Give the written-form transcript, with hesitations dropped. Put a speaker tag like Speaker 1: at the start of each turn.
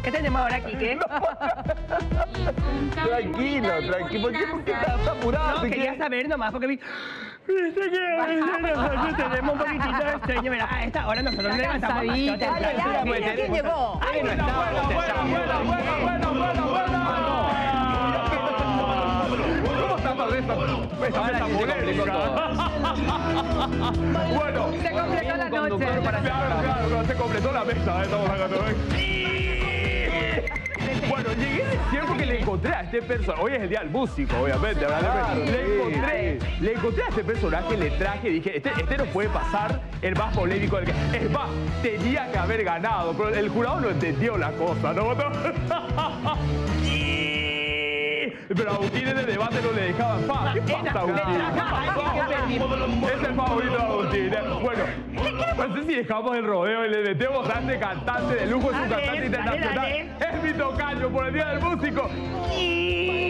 Speaker 1: ¿Qué tenemos ahora, Quique?
Speaker 2: Tranquilo, tranquilo. ¿Por qué estás apurado?
Speaker 1: No, quería saber nomás porque vi... Tenemos un poquitito de sueño. Mira, a esta hora nosotros levantamos...
Speaker 3: ¿Quién llegó?
Speaker 2: ¿Cómo está todo esto? Bueno,
Speaker 1: se completó la noche.
Speaker 2: Claro, se completó la mesa. Estamos sacando. Bueno, llegué de tiempo que le encontré a este personaje. Hoy es el día del músico, obviamente. Le encontré a este personaje, le traje y dije, este no puede pasar el más polémico del que... Es más, tenía que haber ganado, pero el jurado no entendió la cosa, ¿no? Pero a Agustín en el debate no le dejaban paz. ¿Qué pasa, Agustín? Es el favorito de Agustín. Bueno, no sé si dejamos el rodeo y le metemos a este cantante de lujo, es un cantante internacional. Es mi tocayo por el Día del Músico.